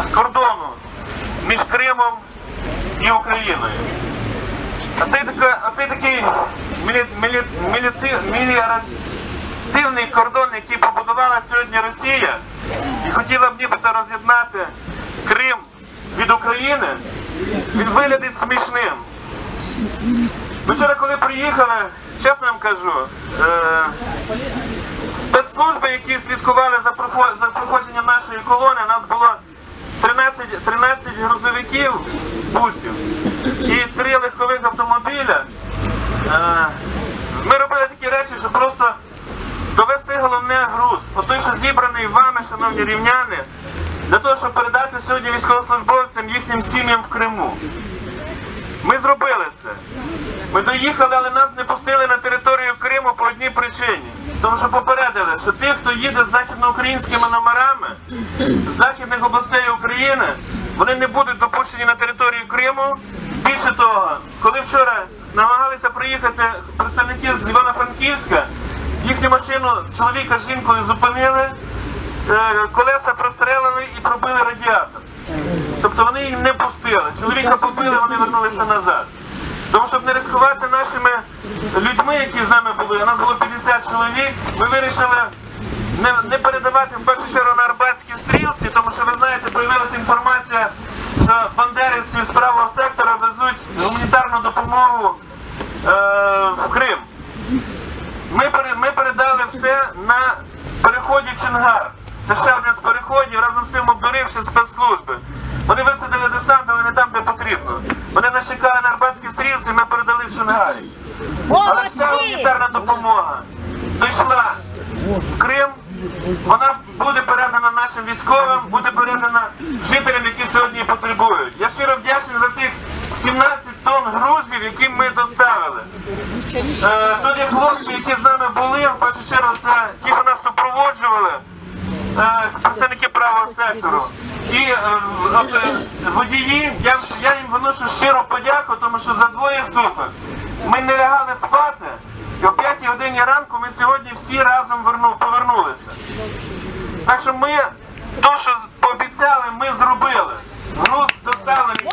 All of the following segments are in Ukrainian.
кордону між Кримом і Україною. А цей такий міліоративний кордон, який побудувала сьогодні Росія, і хотіла б нібито роз'єднати Крим від України, він виглядить смішним. Ми вчора, коли приїхали, чесно вам кажу, спецслужби, які слідкували за проходженням нашої колони, у нас було 13 грузовиків, бусів і 3 легкових автомобіля. Ми робили такі речі, що просто довести головне груз, отой, що зібраний вами, шановні рівняни, для того, щоб передати сьогодні військовослужбовцям, їхнім сім'ям в Криму. Ми зробили це. Ми доїхали, але нас не пустили на територію Криму по одній причині. Тому що попередили, що тих, хто їде з західноукраїнськими номерами, з західних областей України, вони не будуть допущені на територію Криму. Більше того, коли вчора намагалися приїхати представники з Івано-Франківська, їхню машину чоловіка з жінкою зупинили, колеса прострелили і пробили радіатор. Тобто вони їх не пустили. Чоловіка побили, вони вернулися назад. Тому, щоб не ризикувати нашими людьми, які з нами були, у нас було 50 чоловік, ми вирішили не передавати в першу чергу на Арбатській стрілці, тому що, ви знаєте, з'явилася інформація, що бандерівці з правого сектора везуть гуманітарну допомогу в Крим. Ми передали все на переході Чонгар. Це ще один з переходів, разом з тим обдуривши спецслужби. Вони висадили десант, але не там, де потрібно. Вони нас чекали на Арбатській стрілці, ми передали в Чонгарі. Але ця гуманітарна допомога дійшла в Крим, вона буде передана нашим військовим, буде передана жителям, які сьогодні потребують. Я щиро вдячний за тих 17 тонн грузів, які ми доставили. Тут є хлопці, які з нами були, в першу чергу це ті, що нас супроводжували, представники правого сектору. І водії, я їм виношу щиро подяку, тому що за 2 суток ми не лягали спати, і о 5 годині ранку ми сьогодні всі разом повернулися. Так що ми, то, що пообіцяли, ми зробили. Груз доставлений.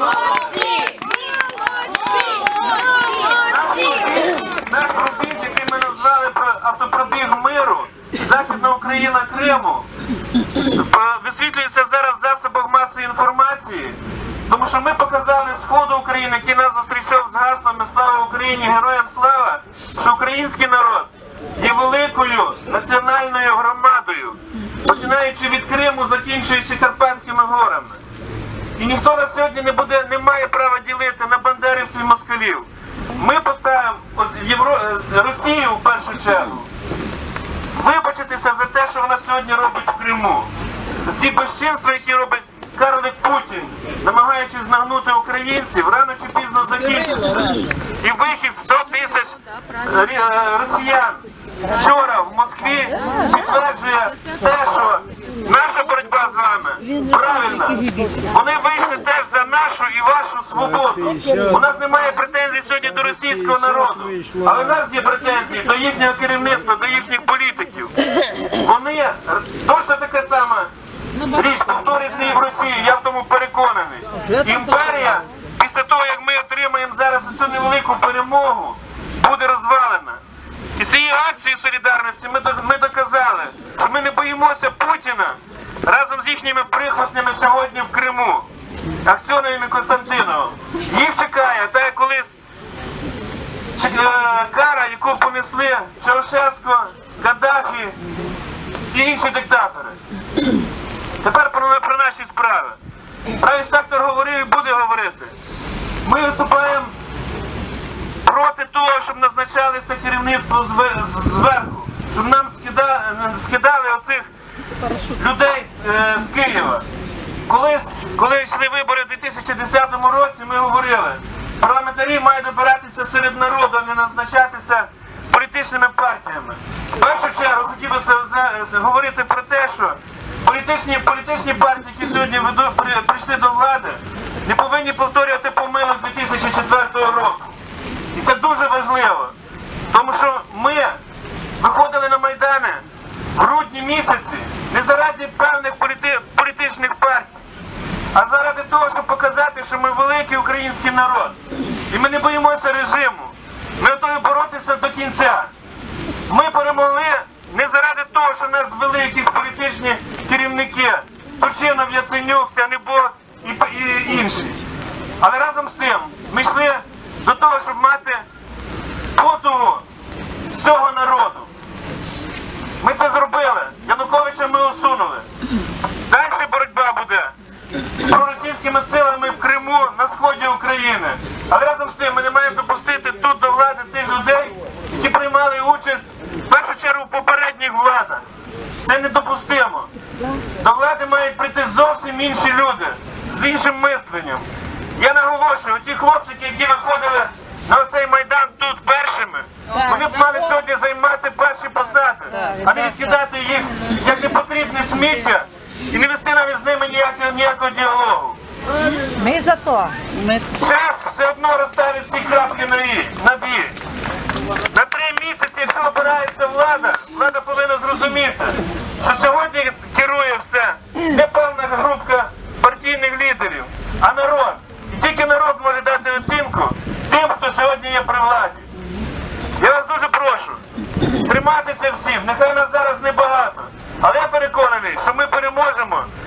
Наш робіт, який ми назвали автопробіг миру, Західна Україна Криму, висвітлюється зараз в засобах масової інформації, тому що ми показали Сходу України, який нас зустрічав з гаслами «Слава Україні! Героям слава!», що український народ є великою національною громадою, починаючи від Криму, закінчуючи Карпатськими горами. І ніхто на сьогодні не має права ділити на бандерівців і москалів. Ми поставимо Росію в першу чергу вибачитися за те, що вона сьогодні робить в Криму. Ці безчинства, які робить карлик Путін, намагаючись нагнути українців, рано чи пізно закінчиться. І вихід 100 тисяч росіян вчора в Москві підтверджує те, що наша боротьба з вами правильна. Вони вийшли теж за нашу і вашу свободу. У нас немає претензій сьогодні до російського народу, але в нас є претензії до їхнього керівництва, до їхніх політиків. Вони точно таке саме річ повторюється і в Росії, я в тому переконаний. Імперія, після того, як ми отримаємо зараз цю невелику перемогу, буде розвалена. І цією акцією солідарності ми доказали, що ми не боїмося Путіна разом з їхніми прихвостнями сьогодні в Криму, Аксьоновим і Константиновим. Їх чекає, так як колись кара, яку понесли Чаушеско, Каддафі і інші диктатори. Тепер про наші справи. Правий сектор говорив і буде говорити. Ми виступаємо проти того, щоб назначалося керівництво зверху, щоб нам скидали оцих людей з Києва. Коли йшли вибори в 2010 році, ми говорили, парламентарі мають добиратися серед народу, а не назначатися політичними партіями. В першу чергу хотів би говорити про те, що політичні партії, які сьогодні прийшли до влади, не повинні повторювати помилок 2004 року. І це дуже важливо, тому що ми виходили на Майдани в грудні місяці не заради певних політичних партій, а заради того, щоб показати, що ми великий український народ. І ми не боїмося режиму. Ми готові боротися до кінця. Ми перемогли не заради того, що нас звели якісь політичні керівники, Турчинов, Яценюк, Тянибок і інші. Але разом з тим ми йшли до того, щоб мати потугу всього народу. Ми це зробили. Януковича ми усунули. Далі боротьба буде з проросійськими силами в Криму, на сході України. Але разом з тим ми не маємо допустити тут до влади тих людей, які приймали участь в першу чергу в попередніх владах. Це недопустимо. До влади мають прийти зовсім інші люди, з іншим мисленням. Я наголошую, ті хлопчики, які виходили на цей Майдан тут першими, вони б мали сьогодні займати перші посади, а не відкидати їх як непотрібне сміття і не вести навіть з ними ніякого діалогу. Ми за то. Час все одно розставить всі крапки на «і». На 3 місяці, якщо обирається влада, влада повинна зрозуміти, що сьогодні керує все не певна групка партійних лідерів, а народ. І тільки народ може дати оцінку тим, хто сьогодні є при владі. Я вас дуже прошу триматися всім, нехай нас зараз небагато, але я переконаний, що ми переможемо.